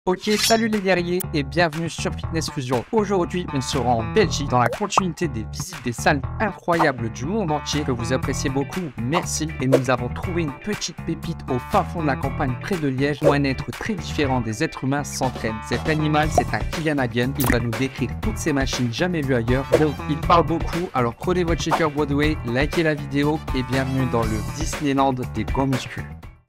Ok, salut les guerriers et bienvenue sur Fitness Fusion. Aujourd'hui, on sera en Belgique dans la continuité des visites des salles incroyables du monde entier que vous appréciez beaucoup. Merci. Et nous avons trouvé une petite pépite au fin fond de la campagne près de Liège où un être très différent des êtres humains s'entraîne. Cet animal, c'est un Kylian Hagen. Il va nous décrire toutes ces machines jamais vues ailleurs. Donc, il parle beaucoup. Alors, prenez votre shaker Broadway, likez la vidéo et bienvenue dans le Disneyland des grands muscles.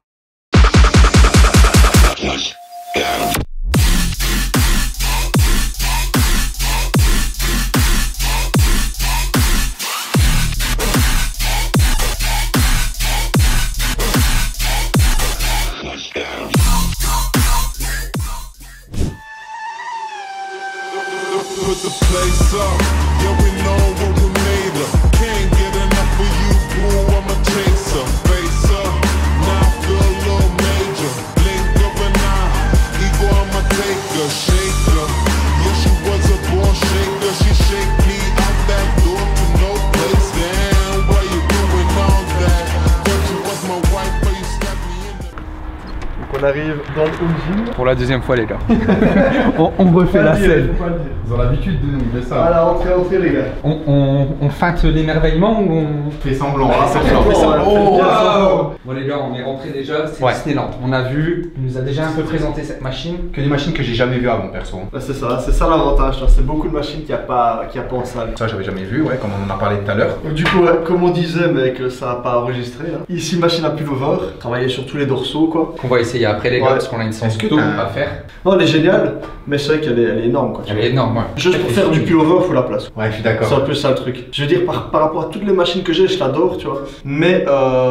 Put the place up, yeah we know what we made of. Can't get enough of you, boo, I'm a chaser. Face up, now I feel a little major. Blink of an eye, ego I'ma take her. Shaker, yeah she was a born shaker. She shake me out that door to no place. Damn, why you doing all that? Thought you was my wife, but you stabbed me in the... Donc on arrive dans le home gym. Pour la deuxième fois les gars. on refait la scène. Ils ont l'habitude de nous, de ça. Voilà, entrez les gars. On feinte l'émerveillement ou on Fait semblant. Oh, wow. Bon les gars, on est rentré déjà, c'est Disneyland. On a vu, il nous a déjà un peu présenté cette machine. Que des machines que j'ai jamais vues avant, perso. Bah, c'est ça l'avantage. C'est beaucoup de machines qu'il n'y a pas en salle. Ça, j'avais jamais vu, ouais, comme on en a parlé tout à l'heure. Donc, du coup, ouais, comme on disait, mais que ça n'a pas enregistré. Hein. Ici, machine à pullover. Travailler sur tous les dorsaux, quoi. Qu'on va essayer après les gars, parce qu'on a une séance d'eau à faire. Non, elle est géniale, mais c'est vrai qu'elle est énorme, quoi. Elle est énorme, ouais. Juste pour faire du pullover, il faut la place. Ouais, je suis d'accord. C'est un peu ça le truc. Je veux dire, par rapport à toutes les machines que j'ai, je l'adore, tu vois. Mais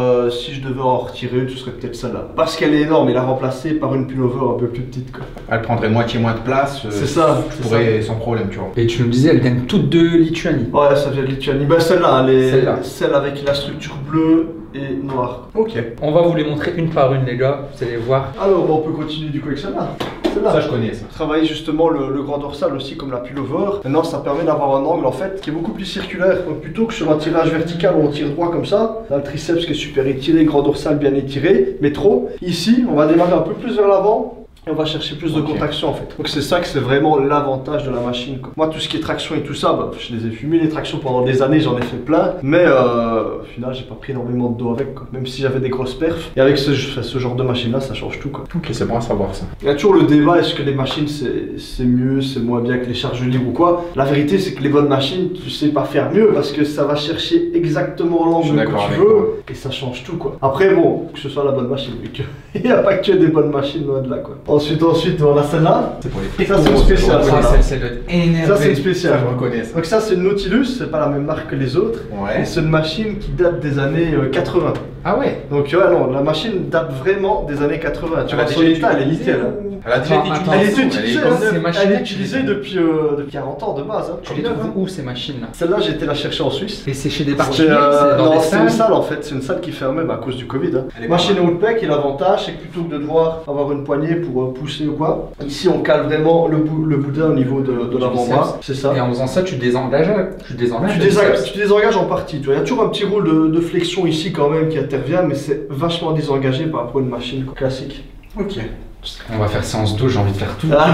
si je devais en retirer une, ce serait peut-être celle-là. Parce qu'elle est énorme, il l'a remplacée par une pullover un peu plus petite, quoi. Elle prendrait moitié moins de place. C'est ça. Je pourrais sans problème, tu vois. Et tu nous disais, elles viennent toutes de Lituanie. Ouais, ça vient de Lituanie. Bah, celle-là, celle avec la structure bleue et noire. Ok. On va vous les montrer une par une, les gars. Vous allez voir. Alors, on peut continuer du coup avec celle-là. Ça, je connais ça. Travailler justement le grand dorsal aussi comme la pullover. Maintenant, ça permet d'avoir un angle en fait qui est beaucoup plus circulaire. Donc, plutôt que sur un tirage vertical où on tire droit comme ça, là, le triceps qui est super étiré, grand dorsal bien étiré, mais trop. Ici, on va démarrer un peu plus vers l'avant. Et on va chercher plus de contraction en fait. Donc c'est ça que c'est vraiment l'avantage de la machine, quoi. Moi tout ce qui est traction et tout ça, bah, je les ai fumés les tractions pendant des années, j'en ai fait plein. Mais au final j'ai pas pris énormément de dos avec, quoi. Même si j'avais des grosses perfs. Et avec ce genre de machine là ça change tout, quoi. Ok, c'est bon à savoir ça. Il y a toujours le débat, est-ce que les machines c'est mieux, c'est moins bien que les charges libres ou quoi. La vérité c'est que les bonnes machines tu sais pas faire mieux parce que ça va chercher exactement l'angle que tu veux. Et ça change tout, quoi. Après bon, que ce soit la bonne machine, mais il n'y a pas que des bonnes machines loin de là, quoi. Ensuite, on a celle-là. C'est pour les Ça, c'est une spéciale. Ça doit être énervé. Ça, c'est une spéciale. Ça, je reconnais ça. Donc, ça, c'est une Nautilus. C'est pas la même marque que les autres. Ouais. Et c'est une machine qui date des années 80. Ah ouais. Donc, ouais, non, la machine date vraiment des années 80. Tu vois, son état, elle est nickel. Elle a déjà été utilisée. Elle est utilisée depuis 40 ans de base. Hein. Tu les trouves où ces machines-là? Celle-là, j'ai été la chercher en Suisse. Et c'est chez des particuliers? Non, c'est une salle en fait. C'est une salle qui fermait à cause du Covid. Hein. Machine Outback, et l'avantage, c'est que plutôt que de devoir avoir une poignée pour pousser ou quoi, ici on cale vraiment le boudin au niveau de l'avant-bras. C'est ça. Et en faisant ça, tu désengages. Tu désengages en partie. Tu vois, il y a toujours un petit rôle de flexion ici quand même qui intervient, mais c'est vachement désengagé par rapport à une machine classique. Ok. On va faire séance d'eau, j'ai envie de faire tout. Là,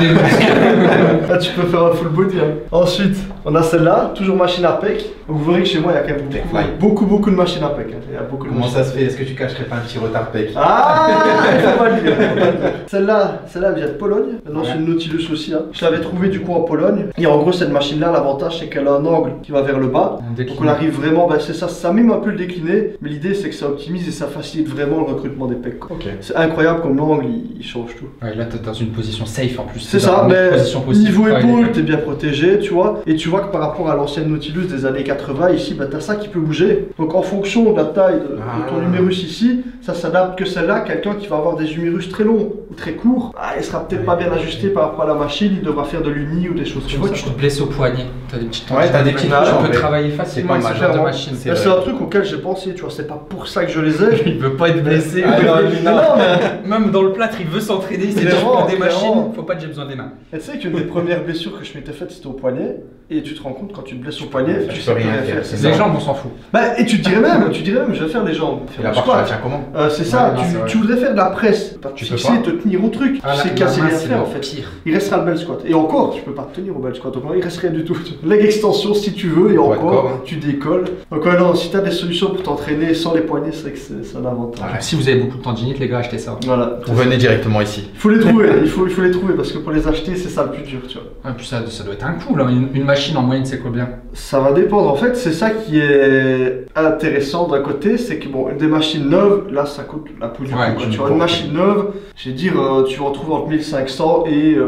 tu peux faire un full body. Hein. Ensuite, on a celle-là, toujours machine à pec. Vous verrez que chez moi, il y a quand même beaucoup de machines à pec. Hein. Il y a beaucoup de Comment ça se fait? Est-ce que tu cacherais pas un petit retard pec? Ah, faut pas le dire. Celle-là, elle vient de Pologne. Maintenant, c'est une Nautilus aussi. Hein. Je l'avais trouvée du coup en Pologne. Et en gros, cette machine-là, l'avantage, c'est qu'elle a un angle qui va vers le bas. Donc on arrive vraiment, c'est ça, ça mime un peu le décliné. Mais l'idée, c'est que ça optimise et ça facilite vraiment le recrutement des pecs. Ok. C'est incroyable comme l'angle, il change tout. Ouais, là, t'es dans une position safe en plus. C'est ça, mais niveau épaule, t'es bien protégé, tu vois. Et tu vois que par rapport à l'ancienne Nautilus des années 80, ici, bah, t'as ça qui peut bouger. Donc en fonction de la taille de ton humérus ici, ça s'adapte que celle-là. Quelqu'un qui va avoir des humérus très longs ou très courts, il sera peut-être pas bien ajusté par rapport à la machine, il devra faire de l'uni ou des choses comme ça. Tu vois, tu te blesses au poignet. T'as des petites tendines. Ouais, t'as des petites tu peux travailler facilement avec ce genre de machine. C'est un truc auquel j'ai pensé, tu vois, c'est pas pour ça que je les ai. Il veut pas être blessé. Même dans le plâtre, il veut s'entraîner. C'est des machines, faut pas que j'ai besoin des mains. Et tu sais qu'une des premières blessures que je m'étais faite, c'était au poignet. et tu te rends compte quand tu te blesses au poignet, Tu sais peux rien plus faire. c'est Les ça. jambes, on s'en fout. Bah, et tu te dirais même, je vais faire les jambes, Et faire la du barre, tu la squat. tiens comment? C'est ça, Ouais, non, c'est vrai. tu voudrais faire de la presse, Tu te peux fixer, pas. te tenir au truc, Ah, tu sais la casser main, rien c'est faire le en fait. pire. Il restera le bel squat. Et encore, tu peux pas te tenir au bel squat, donc il reste rien du tout. Leg extension si tu veux, et Ouais, encore, d'accord, hein. tu décolles. Donc ouais, non, si t'as des solutions pour t'entraîner sans les poignets, c'est que c'est un avantage. Ouais. Si vous avez beaucoup de tendinite, les gars, achetez ça. Voilà. Vous venez directement ici. Il faut les trouver, il faut les trouver, parce que pour les acheter, c'est ça le plus dur, tu vois. Et puis ça doit être un coût, là. Une machine en moyenne, c'est combien? Ça va dépendre. En fait, c'est ça qui est intéressant d'un côté, c'est que bon, des machines neuves, là, ça coûte la peau du cul, Ouais, quoi. tu Tu vois, une machine neuve, je vais dire, tu vas en trouver entre 1500 et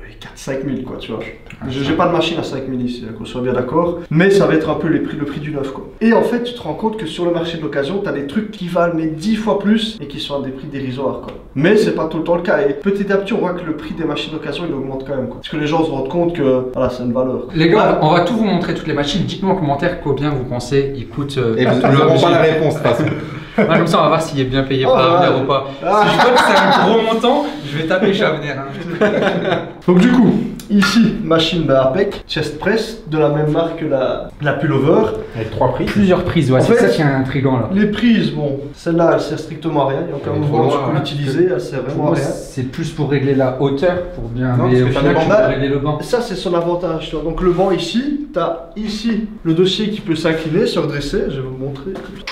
4-5 000, quoi, tu vois. J'ai pas de machine à 5 000 ici, qu'on soit bien d'accord, mais ça va être un peu le prix du neuf, quoi. Et en fait, tu te rends compte que sur le marché de l'occasion, t'as des trucs qui valent mais 10 fois plus et qui sont à des prix dérisoires, quoi. Mais c'est pas tout le temps le cas. Et petit à petit, on voit que le prix des machines d'occasion, il augmente quand même, quoi. Parce que les gens se rendent compte que, voilà, c'est une valeur. Les gars, on va tout vous montrer, toutes les machines. Dites-nous en commentaire combien vous pensez ils coûtent. Et vous n'aurez pas la réponse, de toute façon. Comme ça, on va voir s'il est bien payé Oh, par ouais. Avner ou pas. Ah. Si je vois que c'est un gros montant, je vais taper chez Avner. Hein. Donc du coup, ici, machine APEC, chest press, de la même marque que la pullover. Avec 3 prix. Plusieurs prises, ouais, En c'est fait, ça qui est intriguant là. Les prises, bon, celle-là, elle sert strictement à rien. Il y a aucun Elle est mouvement trop que tu loin, peux hein. l'utiliser, elle sert Pour vraiment à moi, rien. c'est plus pour régler la hauteur, pour bien. Non, mais parce au que ça final, tu dépend. peux régler le banc. Ça, c'est son avantage. Tu vois. Donc le banc ici, tu as ici le dossier qui peut s'incliner, se redresser. Je vais vous montrer.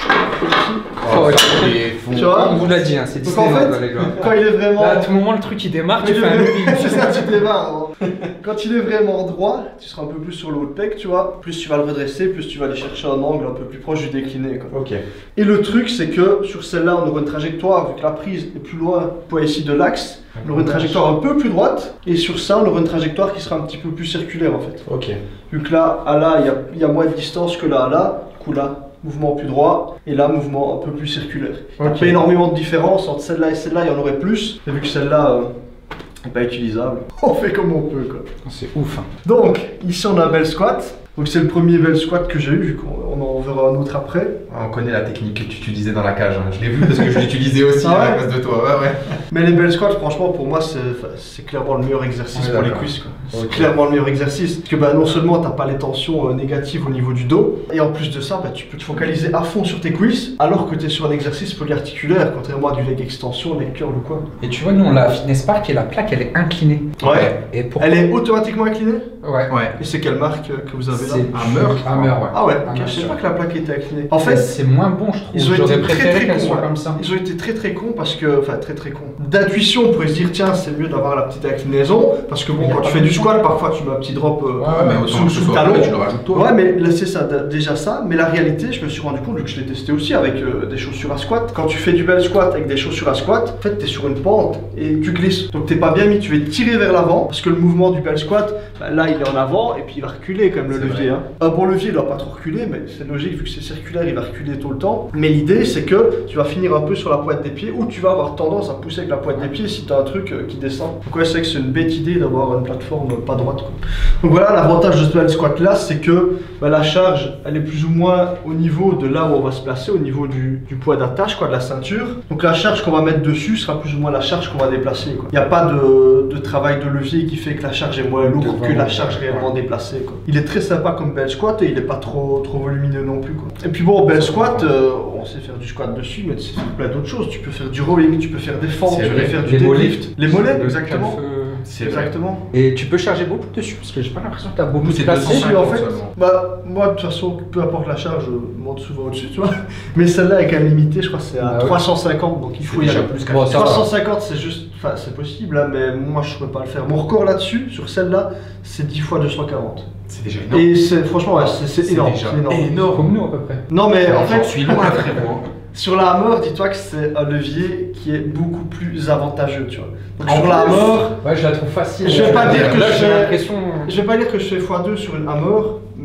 Ici. Oh, Tu vois, on vous l'a dit, hein, c'est Donc en Disneyland, fait, les gars. quand il est vraiment... Là, à tout moment, le truc il démarre, tu fais un looping. C'est ça, tu démarres. Hein. Quand il est vraiment droit, tu seras un peu plus sur le haut de pec, tu vois. Plus tu vas le redresser, plus tu vas aller chercher un angle un peu plus proche du décliné, quoi. Ok. Et le truc, c'est que sur celle-là, on aura une trajectoire, vu que la prise est plus loin, point ici de l'axe, on aura une trajectoire un peu plus droite. Et sur ça, on aura une trajectoire qui sera un petit peu plus circulaire, en fait. Ok. Vu que là, à là, il y a moins de distance que là, à là. Du coup, là, mouvement plus droit, et là, mouvement un peu plus circulaire. Il n'y a Ok. pas énormément de différence entre celle-là et celle-là, il y en aurait plus. Et vu que celle-là n'est pas utilisable, on fait comme on peut, quoi. C'est ouf. Hein. Donc, ici, on a un bel squat. Donc, c'est le premier bel squat que j'ai eu, vu qu'on en verra un autre après. On connaît la technique que tu utilisais dans la cage. Hein. Je l'ai vu parce que je l'utilisais aussi Ah ouais à la place de toi. Ouais, ouais. Mais les bel squats, franchement, pour moi, c'est clairement le meilleur exercice Ouais, pour les d'accord. cuisses, quoi. C'est Ok. clairement le meilleur exercice. Parce que bah, non seulement t'as pas les tensions négatives au niveau du dos, et en plus de ça, bah, tu peux te focaliser à fond sur tes cuisses, alors que tu es sur un exercice polyarticulaire, contrairement à du leg extension, leg curl ou quoi. Et tu vois, nous on l'a à Fitness Park et la plaque elle est inclinée. Ouais. Et pour... Elle est automatiquement inclinée? Ouais. Ouais. Et c'est quelle marque que vous avez là? C'est Hammer, ouais. Ah ouais, Hammer, ok, je sais ouais. pas que la plaque était inclinée. En fait, c'est moins bon, je trouve. ils ont J'aurais été préféré très qu'elle cons. soit hein. comme ça. Ils ont été très cons parce que, enfin très cons. D'intuition, on pourrait se dire tiens, c'est mieux d'avoir la petite inclinaison parce que bon, Mais y a quand pas tu fais du de squat, parfois tu mets un petit drop mais autant sous que ce le soit talon. après, tu le rajoutes toi. Ouais, mais là c'est ça, déjà ça. Mais la réalité, je me suis rendu compte, vu que je l'ai testé aussi avec des chaussures à squat. Quand tu fais du bel squat avec des chaussures à squat, en fait, t'es sur une pente et tu glisses. Donc t'es pas bien mis, tu vas tirer vers l'avant parce que le mouvement du bel squat, bah, là il est en avant et puis il va reculer quand même le C'est levier. vrai. Hein. Un bon levier, il doit pas trop reculer, mais c'est logique vu que c'est circulaire, il va reculer tout le temps. Mais l'idée, c'est que tu vas finir un peu sur la pointe des pieds ou tu vas avoir tendance à pousser avec la pointe des pieds si tu as un truc qui descend. Donc ouais, c'est vrai que c'est une bête idée d'avoir une plateforme pas droite, quoi. Donc voilà, l'avantage de ce bel squat là, c'est que bah, la charge, elle est plus ou moins au niveau de là où on va se placer, au niveau du poids d'attache, quoi, de la ceinture. Donc la charge qu'on va mettre dessus sera plus ou moins la charge qu'on va déplacer, quoi. Il n'y a pas de travail de levier qui fait que la charge est moins lourde que la charge réellement déplacée, quoi. Il est très sympa comme bel squat et il est pas trop volumineux non plus, quoi. Et puis bon, bel squat, on sait faire du squat dessus, mais tu sais faire plein d'autres choses. Tu peux faire du rowing, tu peux faire des fentes, C'est tu peux vrai. faire du Les mollets. deadlift. Les mollets, Le exactement. calfeu. C'est vrai. Exactement. Et tu peux charger beaucoup dessus parce que j'ai pas l'impression que t'as beaucoup Nous, de c'est place. 250 Et puis en fait, seulement. bah, moi de toute façon, peu importe la charge, je monte souvent au-dessus, tu vois. Mais celle-là est quand même limitée, je crois que c'est à Ah ouais. 350, donc il faut y déjà aller. plus qu'à Bon, ça va. 350, c'est juste, enfin c'est possible, hein, mais moi je pourrais pas le faire. Mon record là-dessus, sur celle-là, c'est 10 fois 240. C'est déjà énorme. Et c'est franchement, ouais, c'est C'est énorme. déjà c'est énorme. énorme. Comme nous à peu près. Non mais en fait, J'en suis loin, frérot. sur la Hammer, dis-toi que c'est un levier qui est beaucoup plus avantageux, tu vois. Donc En sur la plus, Hammer, Ouais, je la trouve facile. Je vais pas dire que là, je j'ai fais- l'impression. je vais pas dire que je fais x2 sur une Hammer,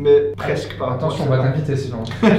mais presque pas. Attention, on va t'inviter sinon.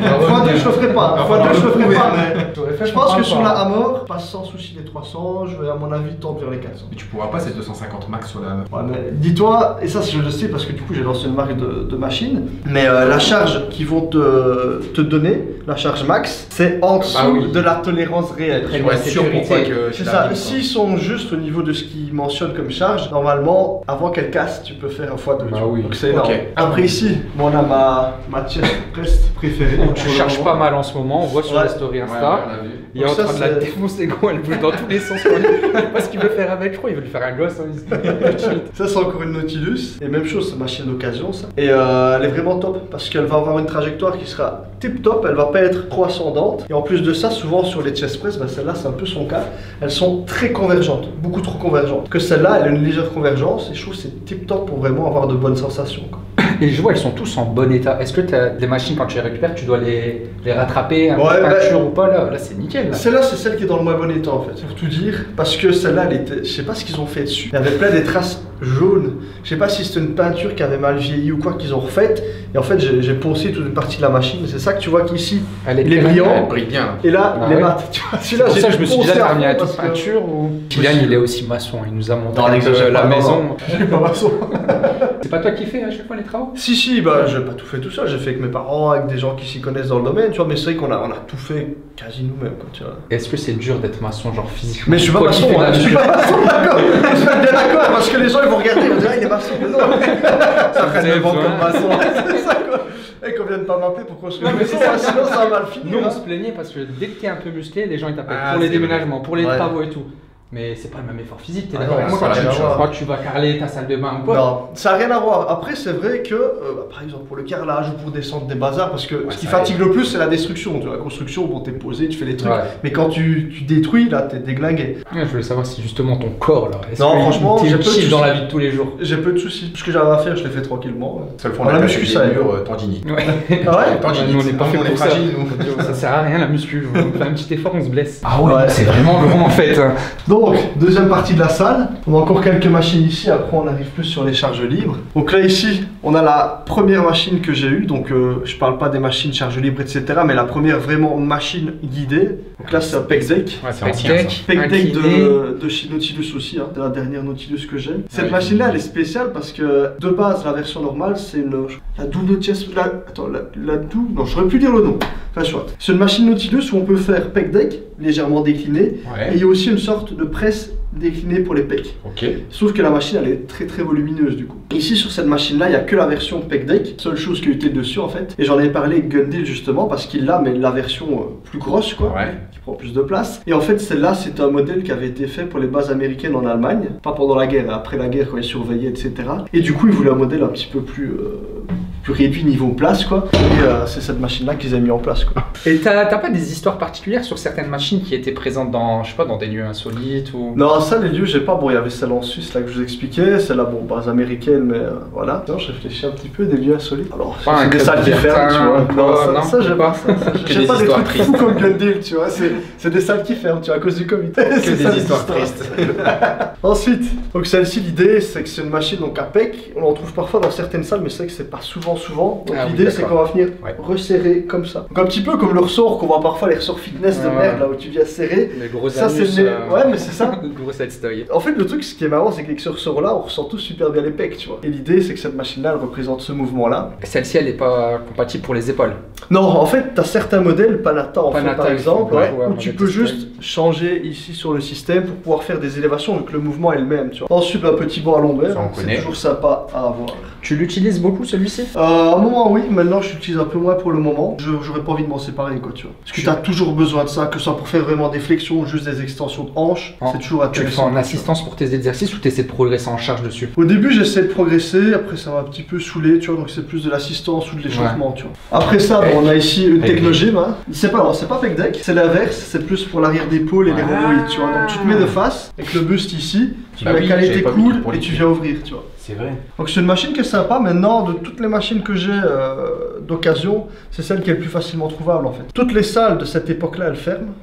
X2 je le ferai pas, X2 je le ferai pas, mais je pense que sur la Hammer. Hammer, passe sans souci les 300, je vais à mon avis tendre vers les 400. Mais tu pourras pas, c'est 250 max sur la Hammer. Ouais, mais dis-toi, et ça je le sais parce que du coup j'ai lancé une marque de machine, mais la charge qu'ils vont te donner, la charge max, c'est en dessous de la tolérance réelle. Tu vas être sûr pour pas que C'est tu ça, l'abîmes, s'ils sont juste au niveau de ce qu'ils mentionnent comme charge, normalement, avant qu'elle casse, tu peux faire un x2. Bah oui. Donc c'est énorme. Ok. Après ici, bon, on a ma chest press préférée. Tu cherches pas mal en ce moment, on voit sur Ouais. les stories Ouais, Insta. on a vu. Il est en Donc ça, train de la c'est- défoncer, gros, elle bouge dans tous les sens. Je sais pas ce qu'il veut faire avec, je crois, il veut lui faire un gosse. Hein, Ça c'est encore une Nautilus, et même chose, c'est une machine d'occasion ça. Et elle est vraiment top, parce qu'elle va avoir une trajectoire qui sera tip top, elle va pas être trop ascendante. Et en plus de ça, souvent sur les chest press, bah, celle-là c'est un peu son cas, elles sont très convergentes, beaucoup trop convergentes. Que celle-là, elle a une légère convergence, et je trouve que c'est tip top pour vraiment avoir de bonnes sensations, quoi. Et je vois, elles sont tous en bon état. Est-ce que tu as des machines, quand tu les récupères, tu dois les rattraper, un peu de peinture ou pas? Là, c'est nickel. Là. Celle-là, c'est celle qui est dans le moins bon état en fait, pour tout dire. Parce que celle-là, elle était. Je sais pas ce qu'ils ont fait dessus. Il y avait plein des traces jaunes. Je sais pas si c'était une peinture qui avait mal vieilli ou quoi qu'ils ont refaite. Et en fait, j'ai poncé toute une partie de la machine. C'est ça que tu vois qu'ici, Elle est il est très brillant. Elle brille bien. Et là, Ah les ouais. maths. Tu vois, C'est celui-là, pour ça que je me suis dit, là, poncé à t'as remis à fond toute parce que- peinture ou. Kylian, il est aussi maçon, il nous a montré Non, un peu n'exagère la pas, non, maison. non. Je suis pas maçon. C'est pas toi qui fais à chaque fois les travaux? Si, bah, j'ai pas tout fait tout seul. J'ai fait avec mes parents, avec des gens qui s'y connaissent dans le domaine, tu vois. Mais c'est vrai qu'on a tout fait quasi nous-mêmes, quoi, tu vois. Est-ce que c'est dur d'être maçon, genre physiquement? Mais je suis pas Toi qui maçon, fais de la hein, je suis muscu. pas maçon, d'accord. Je suis bien d'accord, parce que les gens ils vont regarder, ils vont dire, ah, il est maçon, mais non. Ça ferait C'est le vent vrai. comme maçon. C'est ça, quoi. Et qu'on vienne pas m'appeler pour construire Non, une mais maison, c'est ça. sinon ça va mal finir. Nous, on hein. se plaignait parce que dès que t'es un peu musclé, les gens ils t'appellent Ah, pour les c'est déménagements, pour les Ouais. travaux et tout. Mais c'est pas le même effort physique, t'es Ah d'accord non, avec moi ça quand n'a tu, rien à voir. quand tu vas carreler ta salle de bain ou quoi? Non, ça n'a rien à voir. Après, c'est vrai que, par exemple, pour le carrelage ou pour descendre des bazars, parce que ce qui ça fatigue le plus, c'est la destruction. Tu vois, la construction, bon, t'es posé, tu fais les trucs. Ouais. Mais quand tu détruis, là, t'es déglingué. Ouais, je voulais savoir si justement ton corps là, est-ce Non, qu'il franchement, t'est j'ai peu de utile dans soucis. la vie de tous les jours? J'ai peu de soucis. Tout ce que j'avais à faire, je l'ai fait tranquillement. Seul Dans la fondamental, muscu, c'est ça des aide. murs tendinites. Ouais. Ah ouais Tendinites. Nous, on n'est pas fait on est pour ça. fragiles, nous. Ça sert à rien la muscu, on fait un petit effort, on se blesse. Ah ouais, c'est vraiment grand en fait. Donc, deuxième partie de la salle. On a encore quelques machines ici, après on arrive plus sur les charges libres. Donc là ici, on a la première machine que j'ai eue, donc je parle pas des machines charges libres, etc. Mais la première vraiment machine guidée. Donc là c'est un pec deck. Ouais, c'est ancien, ça. Pec deck incliné. de chez Nautilus aussi, hein. C'est la dernière Nautilus que j'ai. Cette oui. machine-là, elle est spéciale parce que de base, la version normale, c'est la double chest. Attends, la double. Non, j'aurais pu dire le nom. Enfin, soit. C'est une machine Nautilus où on peut faire pec deck légèrement décliné. Et Ouais. il y a aussi une sorte de presse déclinée pour les pecs. Ok. Sauf que la machine elle est très très volumineuse du coup. Ici sur cette machine là il n'y a que la version pec deck, seule chose qui est utile dessus en fait. Et j'en ai parlé avec Gundil justement parce qu'il l'a mais la version plus grosse quoi, Ouais. qui prend plus de place. Et en fait celle-là c'est un modèle qui avait été fait pour les bases américaines en Allemagne, pas pendant la guerre, après la guerre quand ils surveillaient etc. Et du coup ils voulaient un modèle un petit peu plus réduit niveau place quoi. Et c'est cette machine là qu'ils ont mis en place quoi. Et t'as pas des histoires particulières sur certaines machines qui étaient présentes dans, je sais pas, dans des lieux insolites ou... Non, ça, les lieux, j'ai pas. Bon, il y avait celle en Suisse, là, que je vous expliquais. Celle-là, bon, base américaine, mais voilà. Non, je réfléchis un petit peu, des lieux insolites. Alors, Pas un c'est des club salles qui ferment, tu vois. libertin, Non, non, ça, j'ai pas. Que J'ai des pas des histoires trucs fous comme Gundil, tu vois. C'est des salles qui ferment, tu vois, à cause du Covid. Que des histoires tristes. Ensuite, donc celle-ci, l'idée, c'est que c'est une machine donc à PEC. On en trouve parfois dans certaines salles, mais c'est vrai que c'est pas souvent. Donc Ah oui, l'idée, c'est d'accord. qu'on va venir Ouais. resserrer comme ça. Donc un petit peu comme le ressort qu'on voit parfois, les ressorts fitness de Ouais. merde, là où tu viens serrer. Les gros Ça, c'est anus, le- ouais, mais c'est ça. Le gros side-stoy. En fait, le truc, ce qui est marrant, c'est qu'avec ce ressort-là, on ressent tous super bien les pecs, tu vois. Et l'idée, c'est que cette machine-là, elle représente ce mouvement-là. Celle-ci, elle est pas compatible pour les épaules. Non, en fait, t'as certains modèles, Panata en fait, Panata, par exemple, ouais, ouais, ouais, où on tu va peux tester. juste changer ici sur le système pour pouvoir faire des élévations, donc le mouvement est le même, tu vois. Ensuite, un petit banc à l'ombrelle, Ça, on c'est connaît. toujours sympa à avoir. Tu l'utilises beaucoup celui-ci? À un moment, oui, maintenant, je l'utilise un peu moins pour le moment. J'aurais pas envie de m'en séparer, quoi, tu vois. Parce que t'as toujours besoin de ça, que ce soit pour faire vraiment des flexions ou juste des extensions de hanches, Oh, c'est toujours Tu le fais intéressant. en assistance pour tes exercices ou tu essaies de progresser en charge dessus? Au début, j'essaie de progresser, après ça m'a un petit peu saoulé, tu vois, donc c'est plus de l'assistance ou de l'échauffement, tu vois. Après ça, bon, on a ici une technogym, hein. C'est pas pec deck, c'est l'inverse, c'est plus pour l'arrière d'épaule et les rhomboïdes, tu vois. Donc tu te mets de face, avec le buste ici, tu Bah vas oui, caler j'avais tes pas vu coudes pour et les tu pieds. viens ouvrir, tu vois. C'est vrai. Donc c'est une machine qui est sympa, maintenant, de toutes les machines que j'ai d'occasion, c'est celle qui est le plus facilement trouvable, en fait. Toutes les salles de cette époque-là, elles ferment.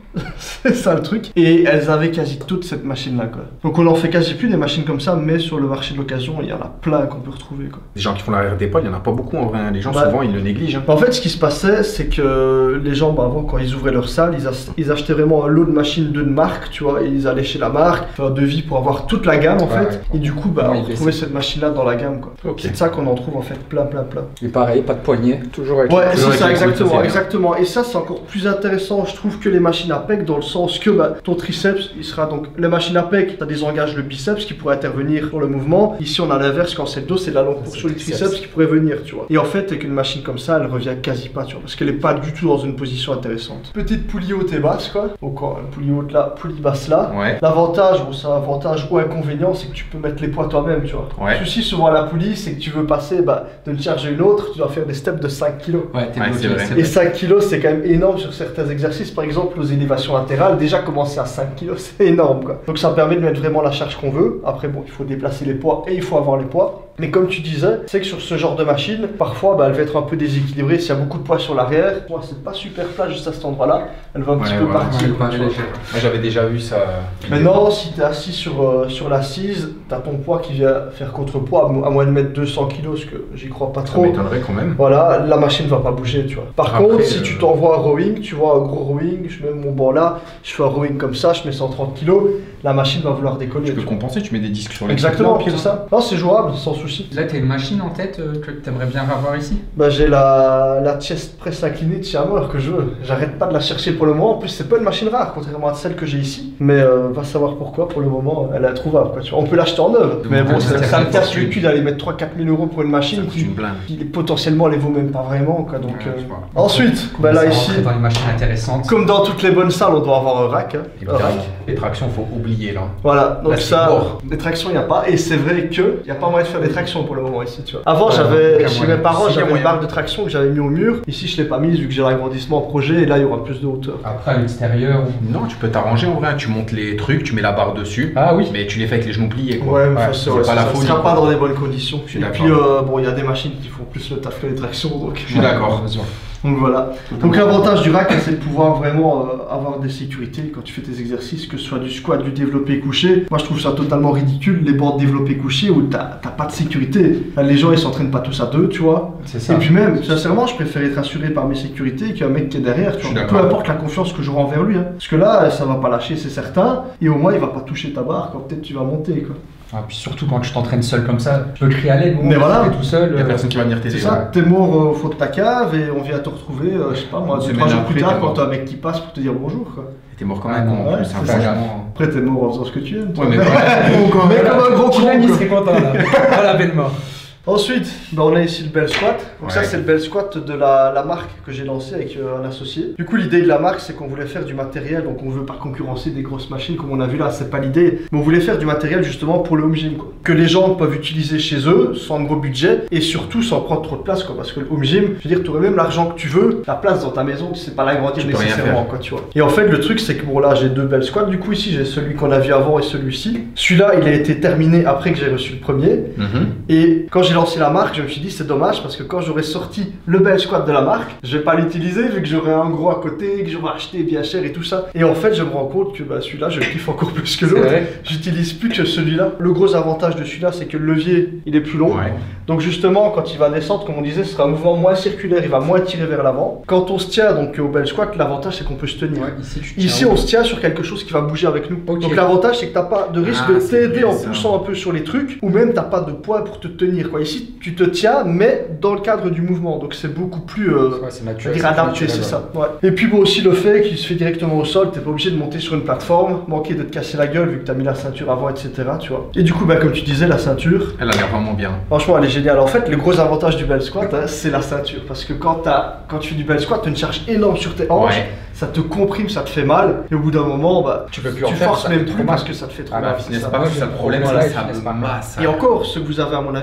C'est ça le truc. Et elles avaient quasi toute cette machine-là, quoi. Donc on en fait quasi plus des machines comme ça, mais sur le marché de l'occasion, il y en a plein qu'on peut retrouver, quoi. Les gens qui font l'arrière d'épaule, il n'y en a pas beaucoup en vrai. Les gens, Bah, souvent, ils le négligent. Hein. En fait, ce qui se passait, c'est que les gens, avant, quand ils ouvraient leur salle, ils achetaient vraiment un lot de machines d'une marque, tu vois, et ils allaient chez la marque, faire un devis pour avoir toute la gamme, en fait. Ouais. Et du coup, Ouais, on ils retrouvait baissaient. cette machine-là dans la gamme, quoi. Ok. C'est de ça qu'on en trouve, en fait, plein. Et pareil, pas de poignée, toujours avec Ouais, toujours c'est avec ça, les coudes, ça, c'est bien. exactement. Et ça, c'est encore plus intéressant, je trouve, que les machines à pec, dans le sens que ton triceps, il sera donc. Les machines à pec, ça désengage le biceps qui pourrait intervenir pour le mouvement. Ici, on a l'inverse, quand c'est le dos, c'est la longue portion du triceps qui pourrait venir, tu vois. Et en fait, avec une machine comme ça, elle revient quasi pas, tu vois, parce qu'elle est pas du tout dans une position intéressante. Petite poulie haute et basse, quoi. Donc, poulie haute là, poulie basse là. Ouais. L'avantage, bon, c'est un avantage ou inconvénient, c'est que tu peux mettre les poids toi-même, tu vois. Ouais. Le souci souvent à la poulie, c'est que tu veux passer d'une charge à une autre, tu dois faire des steps de 5 kg. Ouais, t'es Ouais, bloqué, c'est vrai. Et 5 kg, c'est quand même énorme sur certains exercices. Par exemple, aux élévations latérales, déjà commencer à 5 kg, c'est énorme, quoi. Donc ça permet de mettre vraiment la charge qu'on veut. Après, bon, il faut déplacer les poids et il faut avoir les poids. Mais comme tu disais, c'est que sur ce genre de machine, parfois, elle va être un peu déséquilibrée. S'il y a beaucoup de poids sur l'arrière, c'est pas super plat juste à cet endroit-là. Elle va un petit Ouais, peu voilà. partir. Ouais, quoi, pas tu vois. léger. Moi, j'avais déjà vu ça. Maintenant, si tu es assis sur l'assise, tu as ton poids qui vient faire contrepoids, à moins de mettre 200 kg, ce que j'y crois pas Ça trop. m'étonnerait quand même. Voilà, la machine va pas bouger, tu vois. Par Après, contre, si tu t'envoies un rowing, tu vois un gros rowing, je mets mon banc là, je fais un rowing comme ça, je mets 130 kg, la machine va vouloir décoller. Tu peux tu vois. compenser, tu mets des disques sur les Exactement, pieds, c'est ça. Non, c'est jouable, sans souci. Là, t'as une machine en tête que t'aimerais bien avoir ici? Bah, j'ai la chest press inclinée de chez Hammer que je veux. J'arrête pas de la chercher pour le moment. En plus, c'est pas une machine rare, contrairement à celle que j'ai ici. Mais va savoir pourquoi, pour le moment, elle est introuvable, quoi, tu vois. On peut l'acheter en neuve. Mais bon, ça me casse le cul d'aller mettre 3-4 000 euros pour une Ça machine coûte qui, une blinde. qui potentiellement les vaut même pas vraiment, quoi. Donc, Ouais, je vois. ensuite, bah là, Ça ici. rentrait dans les machines intéressantes. Comme dans toutes les bonnes salles, on doit avoir un rack. Hein. Un rack. Les tractions, faut oublier là. Voilà, donc Là, c'est ça, mort. des tractions, il n'y a pas. Et c'est vrai qu'il n'y a pas moyen de faire des tractions pour le moment ici, tu vois. Avant, Ouais, j'avais, aucun chez moyen. mes parents, Si, y a j'avais une moyen. barre de traction que j'avais mis au mur. Ici, je ne l'ai pas mise vu que j'ai l'agrandissement en projet et là, il y aura plus de hauteur. Après, à l'extérieur. Non, tu peux t'arranger en vrai. Tu montes les trucs, tu mets la barre dessus. Ah oui. Mais tu les fais avec les genoux pliés quoi. Ouais, mais Ouais, ça, c'est ouais, pas la ça folie. sera quoi. pas dans les bonnes conditions. suis Et d'accord. puis, bon, il y a des machines qui font plus le taf que les tractions, donc. Je suis d'accord. Donc voilà. Donc l'avantage du rack, c'est de pouvoir vraiment avoir des sécurités quand tu fais tes exercices, que ce soit du squat, du développé couché. Moi je trouve ça totalement ridicule, les bandes développé couché où t'as pas de sécurité. Enfin, les gens ils s'entraînent pas tous à deux, tu vois. C'est ça. Et puis même, sincèrement, je préfère être assuré par mes sécurités qu'un mec qui est derrière, tu Je suis vois. Peu d'accord. importe la confiance que j'aurai envers lui. Hein. Parce que là, ça va pas lâcher, c'est certain. Et au moins, il va pas toucher ta barre quand peut-être tu vas monter, quoi. Ah, puis surtout quand tu t'entraînes seul comme ça, tu peux crier à l'aide, Mais voilà. t'es tout seul. Il y a personne qui va venir t'aider. C'est ça, t'es mort au fond de ta cave et on vient te retrouver, je sais pas moi, Une 2-3 jours semaine plus après, tard t'es quand mort. t'as un mec qui passe pour te dire bonjour, quoi. T'es mort quand Ah, même non, en ouais, plus. c'est hein, ça. franchement. Après, t'es mort en faisant ce que tu aimes. toi. Ouais, mais Mais comme un gros con, Kylian, il quoi. serait content là. Oh la belle mort. Ensuite, on a ici le bell squat. Donc ça Ouais. c'est le bell squat de la marque que j'ai lancé avec un associé. Du coup l'idée de la marque c'est qu'on voulait faire du matériel, donc on veut pas concurrencer des grosses machines comme on a vu là, c'est pas l'idée. Mais on voulait faire du matériel justement pour le home gym quoi. Que les gens peuvent utiliser chez eux sans gros budget et surtout sans prendre trop de place quoi. Parce que le home gym, je veux dire tu aurais même l'argent que tu veux, la place dans ta maison, tu sais pas l'agrandir Tu peux rien nécessairement faire. quoi tu vois. Et en fait le truc c'est que bon là j'ai deux bell squats, du coup ici j'ai celui qu'on a vu avant et celui-ci. Celui-là il a été terminé après que j'ai reçu le premier. Mhm. Et quand j'ai lancé la marque, je me suis dit c'est dommage parce que quand j'aurais sorti le bell squat de la marque, je vais pas l'utiliser vu que j'aurais un gros à côté, que j'aurais acheté bien cher et tout ça. Et en fait, je me rends compte que bah, celui-là, je le kiffe encore plus que C'est l'autre. vrai. J'utilise plus que celui-là. Le gros avantage de celui-là, c'est que le levier, il est plus long. Ouais. Donc justement, quand il va descendre, comme on disait, ce sera un mouvement moins circulaire, il va moins tirer vers l'avant. Quand on se tient donc au bell squat, l'avantage c'est qu'on peut se tenir. Ouais, ici, tu Ici, on se tient sur quelque chose qui va bouger avec nous. Ok. Donc l'avantage, c'est que t'as pas de risque Ah, de c'est t'aider bien en ça. poussant un peu sur les trucs, ou même t'as pas de poids pour te tenir. Quoi. Ici, tu te tiens, mais dans le cadre du mouvement. Donc c'est beaucoup plus Ouais, c'est je naturel. veux dire adapté, c'est ça. Ouais. Et puis bon, aussi le fait qu'il se fait directement au sol, t'es pas obligé de monter sur une plateforme, manquer de te casser la gueule vu que t'as mis la ceinture avant, etc. Tu vois. Et du coup, bah, comme tu disais, la ceinture, Elle a l'air vraiment bien. franchement, elle est géniale. En fait, le gros avantage du bell squat, hein, c'est la ceinture. Parce que quand tu fais du bell squat, tu as une charge énorme sur tes hanches, Ouais. ça te comprime, ça te fait mal. Et au bout d'un moment, bah, Tu peux plus en tu faire, forces ça même fait plus trop parce mal. que ça te fait trop Ah, mal. bah, c'est Finesse ça. pas, c'est ça le problème, Voilà, ça, il ça finesse me pas. masse. Et encore, ce que vous avez à mon avis, c'est la ceinture.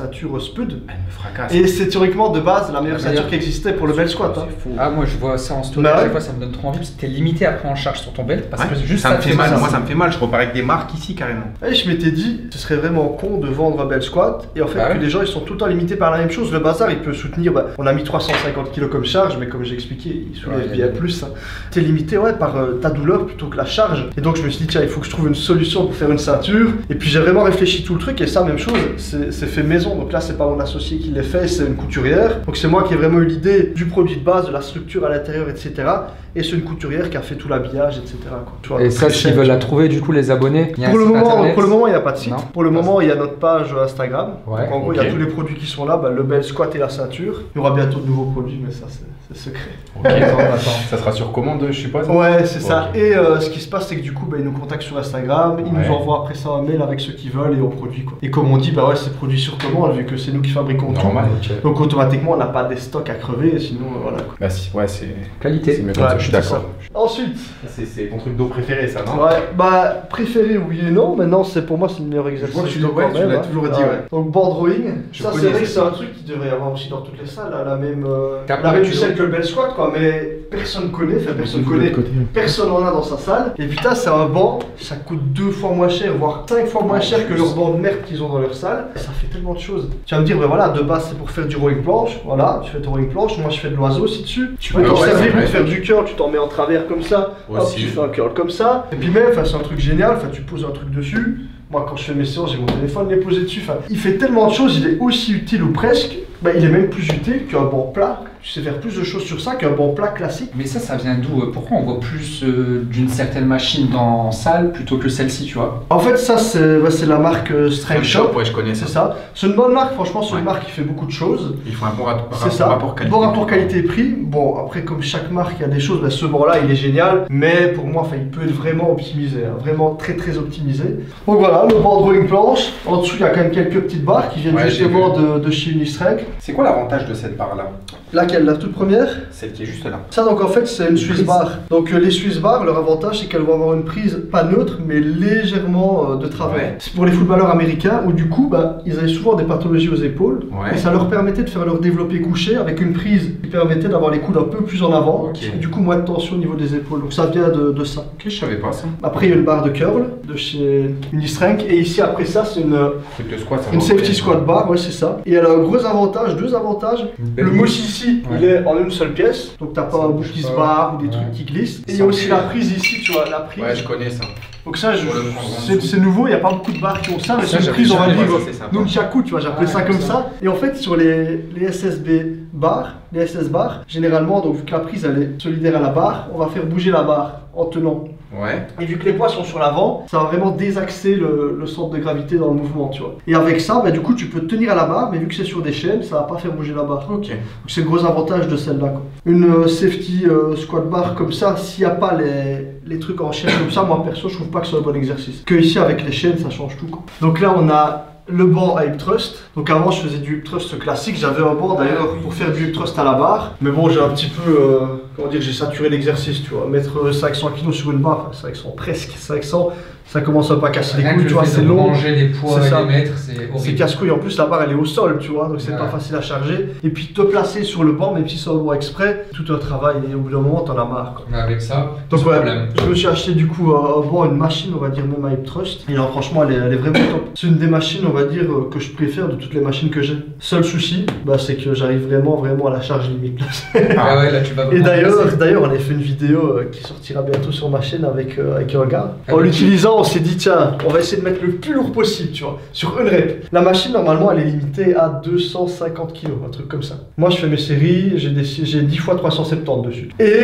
ceinture Spud. Elle me fracasse. Et c'est théoriquement de base la meilleure La ceinture meilleure. qui existait pour le bel squat. Hein. C'est fou. Ah, moi je vois ça en story, Bah à ouais. chaque fois ça me donne trop envie parce que t'es limité à prendre en charge sur ton belt parce que Ouais, juste ça me te fait mal, ça. moi ça me fait mal, je repars avec des marques ici carrément. Et je m'étais dit, ce serait vraiment con de vendre un bel squat et en fait Bah que ouais. les gens ils sont tout le temps limités par la même chose. Le bazar il peut soutenir, bah, on a mis 350 kg comme charge, mais comme j'ai expliqué, il soulève Ouais, bien plus. Hein. T'es limité ouais, par ta douleur plutôt que la charge. Et donc je me suis dit, tiens, il faut que je trouve une solution pour faire une ceinture. Et puis j'ai vraiment réfléchi tout le truc et ça, même chose, c'est fait maison. Donc là, c'est pas mon associé qui l'a fait, c'est une couturière. Donc c'est moi qui ai vraiment eu l'idée du produit de base, de la structure à l'intérieur, etc. Et c'est une couturière qui a fait tout l'habillage, etc. Quoi. Tu vois, Et donc ça, très s'ils cher, veulent tu la vois. trouver, du coup, les abonnés, il y a un Pour le site moment, internet. il n'y a pas de site. Non. Pour le moment, il y a notre page Instagram. Ouais, Donc, en gros, il ok. y a tous les produits qui sont là, bah, le bel squat et la ceinture. Il y aura bientôt de nouveaux produits, mais ça, c'est secret. Ok, Attends. ça sera sur commande, je suppose. Ouais, c'est ça. Ok. Et ce qui se passe, c'est que du coup, bah, ils nous contactent sur Instagram, ils Ouais. nous envoient après ça un mail avec ceux qu'ils veulent et on produit quoi. Et comme on dit, bah ouais, c'est produit sur commande vu que c'est nous qui fabriquons tout. Normal. Donc automatiquement, on n'a pas des stocks à crever, sinon voilà quoi. Bah si, ouais, c'est Qualité. mieux Ouais, comme ça, je suis c'est d'accord. Ensuite, C'est ton truc d'eau préféré, ça, non? ouais, bah préféré oui et non. Maintenant, c'est pour moi c'est le meilleur exercice. vois que tu d'eau l'as- quand ouais, tu même, l'as hein. toujours dit, ouais. Donc board drawing, Je ça c'est connais vrai que ça. c'est un truc qui devrait y avoir aussi dans toutes les salles, hein, la même T'as la même pas échelle que le bel squat quoi, mais personne connaît, enfin personne De connaît. l'autre côté. Personne en a dans sa salle. Et putain, c'est un banc, ça coûte 2 fois moins cher, voire 5 fois moins En cher que plus. leur banc de merde qu'ils ont dans leur salle. Et ça fait tellement de choses. Tu vas me dire, ben voilà, de base c'est pour faire du rowing planche. Voilà, tu fais ton rowing planche. Moi je fais de l'oiseau aussi dessus. Tu peux Ouais, t'en ouais, servir c'est pour vrai. faire du curl, tu t'en mets en travers comme ça. Hop, Aussi. tu fais un curl comme ça. Et puis même, enfin, c'est un truc génial. Enfin, tu poses un truc dessus. Moi, quand je fais mes séances, j'ai mon téléphone les posé dessus. Enfin, il fait tellement de choses, il est aussi utile ou presque. Bah, il est même plus utile qu'un banc plat. Tu sais faire plus de choses sur ça qu'un banc plat classique. Mais ça vient d'où? Pourquoi on voit plus d'une certaine machine dans salle plutôt que celle-ci, tu vois? En fait, ça, c'est la marque Strength Shop. Ouais, je connais C'est ça. ça. C'est une bonne marque, franchement, c'est Ouais. une marque qui fait beaucoup de choses. Il faut un bon C'est ça. rapport qualité. Bon rapport qualité-prix. Bon, après, comme chaque marque, il y a des choses. Bah, ce banc-là, il est génial. Mais pour moi, enfin, il peut être vraiment optimisé. Hein, vraiment très, très optimisé. Donc voilà, le banc drawing planche. En dessous, il y a quand même quelques petites barres qui viennent Ouais, j'ai justement de chez Unistrength. C'est quoi l'avantage de cette barre-là? Laquelle? La toute première? Celle qui est juste là. Ça, donc en fait, c'est une Swiss prise. bar. Donc les Swiss bar, leur avantage, c'est qu'elles vont avoir une prise pas neutre, mais légèrement de travers. Ouais. C'est pour les footballeurs américains où du coup, bah, ils avaient souvent des pathologies aux épaules. Ouais. Et ça leur permettait de faire leur développé couché avec une prise qui permettait d'avoir les coudes un peu plus en avant. Ok. Et du coup, moins de tension au niveau des épaules. Donc ça vient de ça. Ok, je savais pas ça. Après, il y a une barre de curl de chez Unistrength. Et ici, après ça, c'est une Truc de squat, ça une va safety reconnaître. squat bar, ouais, c'est ça. Et elle a un gros avantage, deux avantages. Belle Le mousse. mousse ici, Ouais. il est en une seule pièce, donc t'as pas Ça un bout bouge qui pas. se barre ou des Ouais. trucs qui glissent. Et il y Sans a aussi que- la prise ici, tu vois, la prise. Ouais, je connais ça. Donc ça, Pour le prendre en c'est dessous. nouveau, il n'y a pas beaucoup de barres qui ont ça, mais Ça, c'est une j'avais prise, on va jamais dire, vu, c'est sympa. nunchaku, tu vois, j'ai appelé Ouais, ça comme comme ça. Et en fait, sur les SSB bars, les SS bars, généralement, donc vu que la prise, elle est solidaire à la barre, on va faire bouger la barre en tenant. Ouais. Et vu que les poids sont sur l'avant, ça va vraiment désaxer le centre de gravité dans le mouvement, tu vois. Et avec ça, bah, du coup, tu peux tenir à la barre, mais vu que c'est sur des chaînes, ça va pas faire bouger la barre. Ok. Donc c'est le gros avantage de celle-là, quoi. Une safety squat bar comme ça, s'il n'y a pas les trucs en chaîne comme ça, moi perso, je trouve pas que ce soit un bon exercice. Que ici, avec les chaînes, ça change tout, quoi. Donc là, on a le banc à hip thrust. Donc avant, je faisais du hip thrust classique. J'avais un banc d'ailleurs pour faire du hip thrust à la barre. Mais bon, j'ai un petit peu, comment dire, j'ai saturé l'exercice, tu vois. Mettre 500 kg sur une barre, enfin 500, presque 500, ça commence un peu à casser les Rien couilles, que tu le vois, fait c'est de long. ranger les poids C'est et ça. les mettre, c'est C'est horrible. casse-couille, en plus la barre elle est au sol, tu vois, donc c'est Ouais. pas facile à charger. Et puis te placer sur le banc, même si c'est un banc exprès, tout un travail et au bout d'un moment t'en as marre, quoi. Mais avec ça, Donc sans ouais, problème. je me suis acheté du coup un banc, une machine, on va dire même à hip thrust. Et là franchement elle est vraiment top. C'est une des machines, on va dire, que je préfère de toutes les machines que j'ai. Seul souci, bah, c'est que j'arrive vraiment à la charge limite. Ah ouais, là tu vas Et vraiment passer. d'ailleurs, on a fait une vidéo qui sortira bientôt sur ma chaîne avec un gars. Ah En oui. l'utilisant, on s'est dit, tiens, on va essayer de mettre le plus lourd possible, tu vois, sur une rep. La machine, normalement, elle est limitée à 250 kg, un truc comme ça. Moi, je fais mes séries, j'ai 10 fois 370 dessus. Et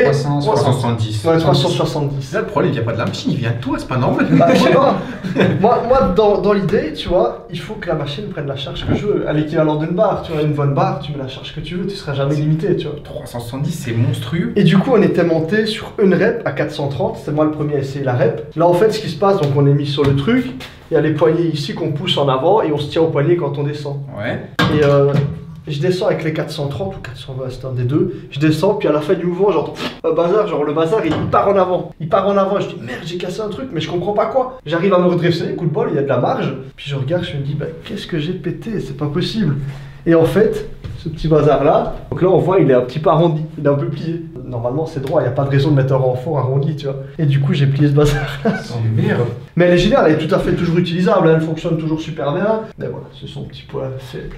370. ouais, 370. Là, le problème, il n'y a pas de la machine, il vient de toi, c'est pas normal. Bah, je sais pas. moi dans l'idée, tu vois, il faut que la machine prenne la charge que je veux. À l'équivalent d'une barre, tu vois, une bonne barre, tu mets la charge que tu veux, tu seras jamais limité, tu vois. 370, c'est monstrueux. Et du coup, on était monté sur une rep à 430. C'est moi le premier à essayer la rep. Là, en fait, ce qui se passe, donc on est mis sur le truc. Il y a les poignets ici qu'on pousse en avant et on se tient au poignet quand on descend. Ouais. Et Je descends avec les 430 ou 420, c'est un des deux. Je descends, puis à la fin du mouvement, j'entends un bazar, genre le bazar, il part en avant. Il part en avant, je dis merde, j'ai cassé un truc, mais je comprends pas quoi. J'arrive à me redresser, coup de bol, il y a de la marge. Puis je regarde, je me dis, bah qu'est-ce que j'ai pété, c'est pas possible. Et en fait, ce petit bazar là, donc là on voit, il est un petit peu arrondi, il est un peu plié. Normalement c'est droit, il n'y a pas de raison de mettre un renfort arrondi, tu vois. Et du coup, j'ai plié ce bazar là. C'est merde. Mais elle est géniale, elle est tout à fait toujours utilisable, elle fonctionne toujours super bien. Mais voilà, c'est son petit point faible.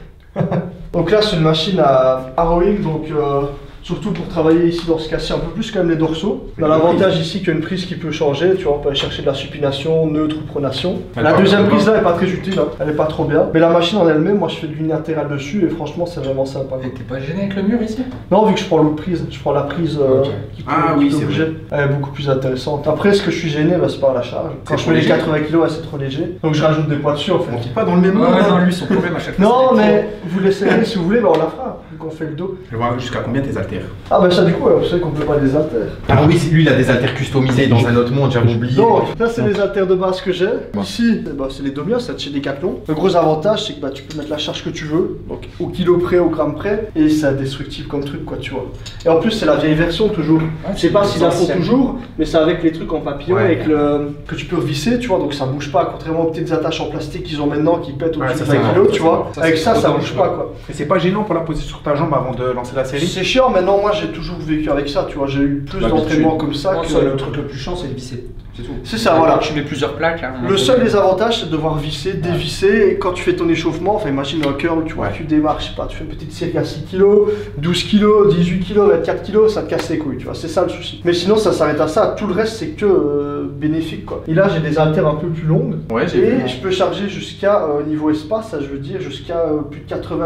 Donc là c'est une machine à rowing, donc surtout pour travailler ici dans ce cas-ci un peu plus quand même les dorsaux. On a l'avantage ici qu'il y a une prise qui peut changer, tu vois, on peut aller chercher de la supination, neutre ou pronation. La deuxième prise là est pas très utile, hein. Elle est pas trop bien. Mais la machine en elle-même, moi je fais du latéral dessus et franchement c'est vraiment sympa. Et t'es pas gêné avec le mur ici? Non, vu que je prends l'autre prise, je prends la prise qui peut, oui, c'est bouger. Elle est beaucoup plus intéressante. Après ce que je suis gêné, bah, c'est par la charge. Quand je mets les 80 kg, c'est trop léger. Donc je rajoute des poids dessus en fait. On est pas dans le même monde. Ouais, non, lui son problème à chaque fois. Non mais vous l'essayez si vous voulez, bah, on la fera, vu qu'on fait le dos. Je vois jusqu'à combien tes haltères? Ah bah ça du coup, vous savez qu'on peut pas des haltères. Ah oui, lui il a des haltères customisés dans un autre monde, j'avais oublié. Donc là c'est les haltères de base que j'ai. Ici, bah, c'est les Domios, c'est de chez Decathlon. Le gros avantage c'est que bah, tu peux mettre la charge que tu veux, donc au kilo près, au gramme près, et c'est indestructible comme truc quoi, tu vois. Et en plus c'est la vieille version toujours. Je sais pas s'ils la font toujours, mais c'est avec les trucs en papillon, avec le que tu peux revisser, tu vois, donc ça bouge pas, contrairement aux petites attaches en plastique qu'ils ont maintenant qui pètent au-dessus de 20 kg, tu vois. Avec ça bouge pas quoi. Et c'est pas gênant pour la poser sur ta jambe avant de lancer la série? C'est chiant, mais non, moi j'ai toujours vécu avec ça, tu vois, j'ai eu plus d'entraînement comme ça que... Le truc le plus chiant c'est de visser, c'est tout. C'est ça, voilà. Tu mets plusieurs plaques. Hein, le seul des avantages c'est de devoir visser, dévisser, et quand tu fais ton échauffement, enfin imagine un curl, tu vois, tu démarres, je sais pas, tu fais une petite série à 6 kg, 12 kg, 18 kg, 24 kg, ça te casse les couilles, tu vois, c'est ça le souci. Mais sinon ça s'arrête à ça, tout le reste c'est que bénéfique quoi. Et là j'ai des haltères un peu plus longues, et je peux charger jusqu'à, niveau espace, ça je veux dire, jusqu'à plus de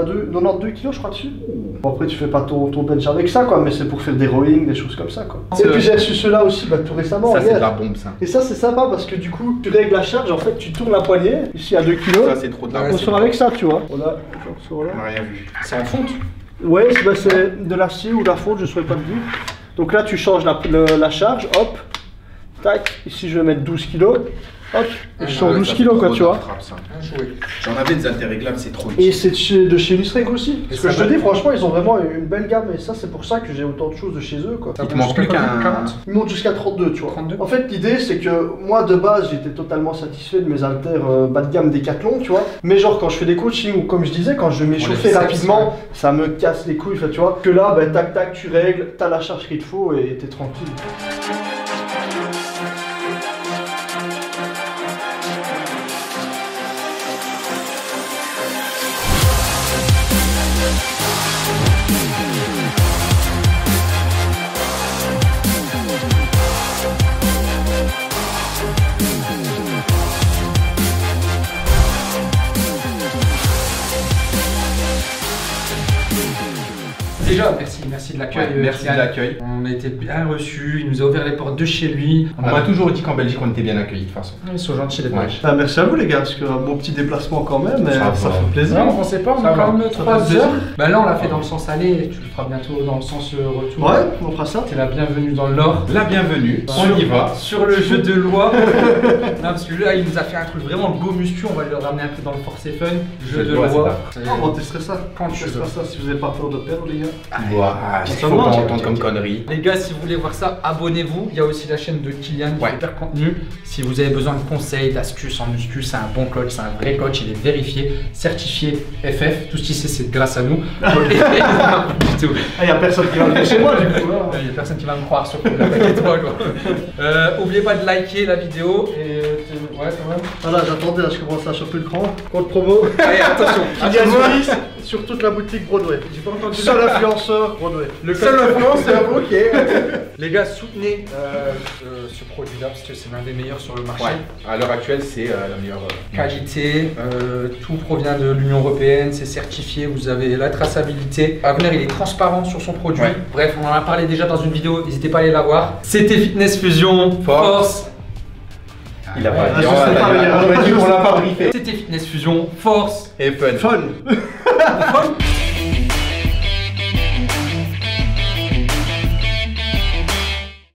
92 kg je crois dessus. Bon après tu fais pas ton bench avec ça quoi, mais c'est pour faire des rowing, des choses comme ça quoi. Et puis j'ai reçu ceux-là aussi bah, tout récemment. Ça c'est de la bombe ça. Et ça c'est sympa parce que du coup tu règles la charge, en fait tu tournes la poignée, ici à 2 kg. Ça c'est trop de la bombe. On sort avec ça tu vois. Voilà, On a rien vu. C'est en fonte? Ouais, c'est de l'acier ou de la fonte, je ne saurais pas te dire. Donc là tu changes la charge, hop, tac, ici je vais mettre 12 kg. Hop, je sors 12 kg quoi, tu vois. J'en avais des haltères réglables, c'est trop Et utile. c'est de chez Unistrength aussi. Parce que je te dis, franchement, ils ont vraiment une belle gamme. Et ça, c'est pour ça que j'ai autant de choses de chez eux quoi. Il te manque plus qu'un... Ils montent jusqu'à 32, tu vois. 32. En fait, l'idée, c'est que moi, de base, j'étais totalement satisfait de mes haltères bas de gamme Decathlon, tu vois. Mais genre, quand je fais des coachings, ou comme je disais, quand je m'échauffais rapidement, ça me casse les couilles, tu vois. Que là, bah, tac, tac, tu règles, t'as la charge qu'il te faut et t'es tranquille. Déjà, merci de l'accueil. Merci de l'accueil. On a été bien reçus, il nous a ouvert les portes de chez lui. On m'a toujours dit qu'en Belgique on était bien accueillis de toute façon. Ils sont gentils les Belges. Ah, merci à vous les gars, parce que bon petit déplacement quand même, mais ça fait plaisir. Non, on sait pas, on a quand même 3 plaisir. heures. Bah là on l'a fait dans le sens aller, tu le feras bientôt dans le sens retour. Ouais, on fera ça. T'es la bienvenue dans le Nord. La bienvenue, on y va. Sur le jeu de loi. Non parce que là il nous a fait un truc vraiment go muscu, on va le ramener un peu dans le force et fun. Jeu de loi. On testerait ça. Quand tu veux. ça si vous avez pas peur de perdre les gars. Il faut pas entendre comme connerie. Les gars, si vous voulez voir ça, abonnez-vous. Il y a aussi la chaîne de Kylian qui fait hyper contenu. Si vous avez besoin de conseils, d'astuces en muscu, c'est un bon coach, c'est un vrai coach, il est vérifié, certifié FF. Tout ce qu'il sait, c'est grâce à nous. Il y a personne qui va venir chez moi du coup. Il y a personne qui va me croire, surtout. T'inquiète pas quoi. Oubliez pas de liker la vidéo et ouais quand même. Voilà, j'attendais, je commence à choper le cran. Compte promo. Allez, attention. Kylian Smith sur toute la boutique Broadway. J'ai pas entendu. Seul influenceur Broadway. Le seul influenceur, ok. Les gars, soutenez ce produit-là parce que c'est l'un des meilleurs sur le marché. Ouais. À l'heure actuelle, c'est la meilleure qualité. Tout provient de l'Union Européenne, c'est certifié. Vous avez la traçabilité. Avenir, il est transparent sur son produit. Ouais. Bref, on en a parlé déjà dans une vidéo. N'hésitez pas à aller la voir. C'était Fitness Fusion Force. Il a pas dit, on l'a pas briefé. C'était Fitness Fusion Force et fun. Fun.